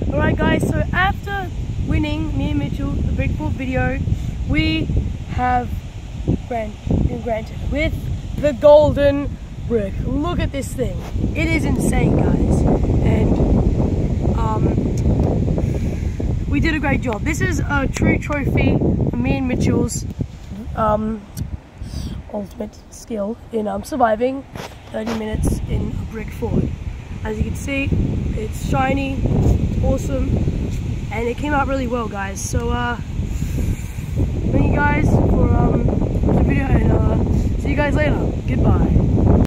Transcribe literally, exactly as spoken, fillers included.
Alright guys, so after winning me and Mitchell the Brick Fort video, we have grant, been granted with the golden brick. Look at this thing. It is insane, guys. And um, we did a great job. This is a true trophy for me and Mitchell's um, ultimate skill in um, surviving thirty minutes in a brick fort. As you can see, it's shiny, it's awesome, and it came out really well, guys. So uh, thank you guys for um, the video, and uh, see you guys later. Goodbye.